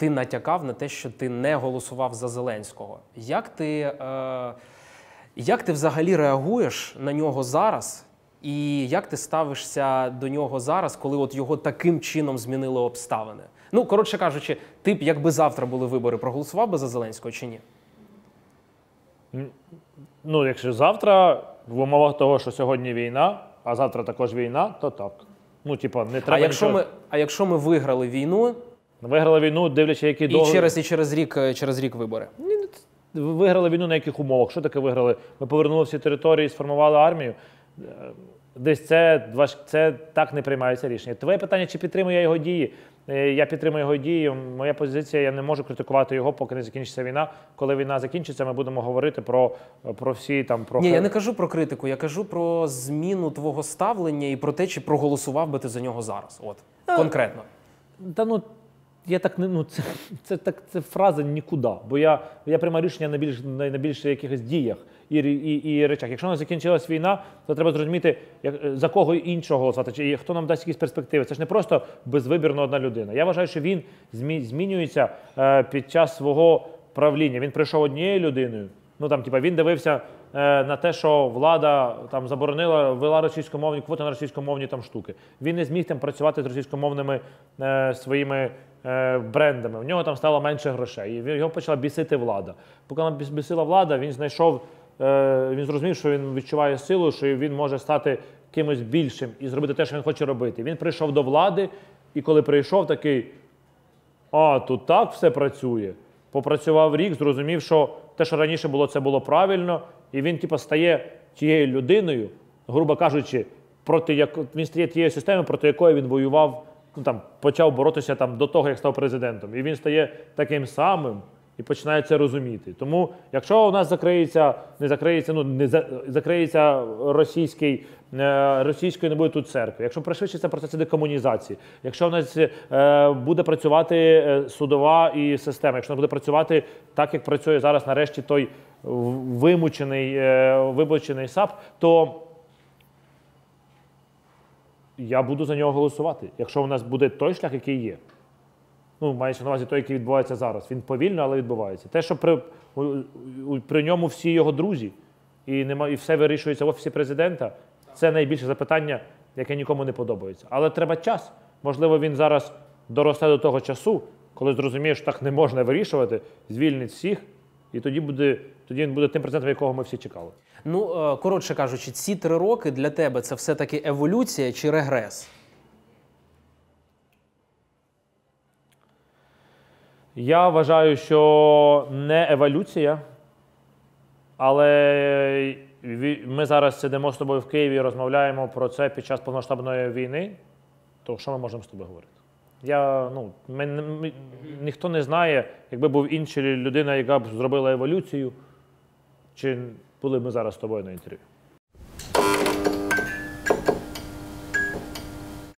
ти натякав на те, що ти не голосував за Зеленського. Як ти взагалі реагуєш на нього зараз? І як ти ставишся до нього зараз, коли от його таким чином змінили обставини? Ну, коротше кажучи, ти б, якби завтра були вибори, проголосував би за Зеленського чи ні? Ну, якщо завтра, в умовах того, що сьогодні війна, а завтра також війна, то так. Ну, типа, не треба А якщо ми виграли війну? Виграли війну, дивлячись, який договір. І через рік вибори? Виграли війну на яких умовах? Що таке виграли? Ми повернули всі території, сформували армію. Десь це так не приймається рішення. Твоє питання, чи підтримую я його дії? Я підтримую його дії. Моя позиція, я не можу критикувати його, поки не закінчиться війна. Коли війна закінчиться, ми будемо говорити про всі там... Ні, я не кажу про критику, я кажу про зміну твого ставлення і про те, чи проголосував би ти за нього зараз. От, конкретно. Та ну, я так не, ну, це фраза нікуди, бо я приймаю рішення на більш якихось діях і речах. Якщо у нас закінчилась війна, то треба зрозуміти, за кого іншого голосувати, чи хто нам дасть якісь перспективи. Це ж не просто безвибірно одна людина. Я вважаю, що він змінюється під час свого правління. Він прийшов однією людиною, ну там, типа, він дивився на те, що влада там заборонила, ввела російськомовні квоти на російськомовні там штуки. Він не зміг там працювати з російськомовними своїми брендами. В нього там стало менше грошей. І його почала бісити влада. Поки вона бісила влада, він знайшов, він зрозумів, що він відчуває силу, що він може стати кимось більшим і зробити те, що він хоче робити. Він прийшов до влади, і коли прийшов, такий, тут так все працює. Попрацював рік, зрозумів, що те, що раніше було, це було правильно, і він типу, стає тією людиною, грубо кажучи, він стає тією системою, проти якої він воював, ну, там, почав боротися там, до того, як став президентом. І він стає таким самим і починає це розуміти. Тому, якщо у нас закриється російською не буде тут церкви, якщо пришвидшиться процес декомунізації, якщо у нас буде працювати судова і система, якщо вона буде працювати так, як працює зараз нарешті той вибочений САП, то я буду за нього голосувати. Якщо у нас буде той шлях, який є. Ну, мається на увазі той, який відбувається зараз. Він повільно, але відбувається. Те, що при ньому всі його друзі, і все вирішується в Офісі Президента, це найбільше запитання, яке нікому не подобається. Але треба час. Можливо, він зараз доросте до того часу, коли зрозуміє, що так не можна вирішувати, звільнить всіх, і тоді він буде тим президентом, якого ми всі чекали. Ну, коротше кажучи, ці 3 роки для тебе це все-таки еволюція чи регрес? Я вважаю, що не еволюція, але ми зараз сидимо з тобою в Києві і розмовляємо про це під час повномасштабної війни, то що ми можемо з тобою говорити? Ніхто не знає, якби був інша людина, яка б зробила еволюцію, чи були б ми зараз з тобою на інтерв'ю.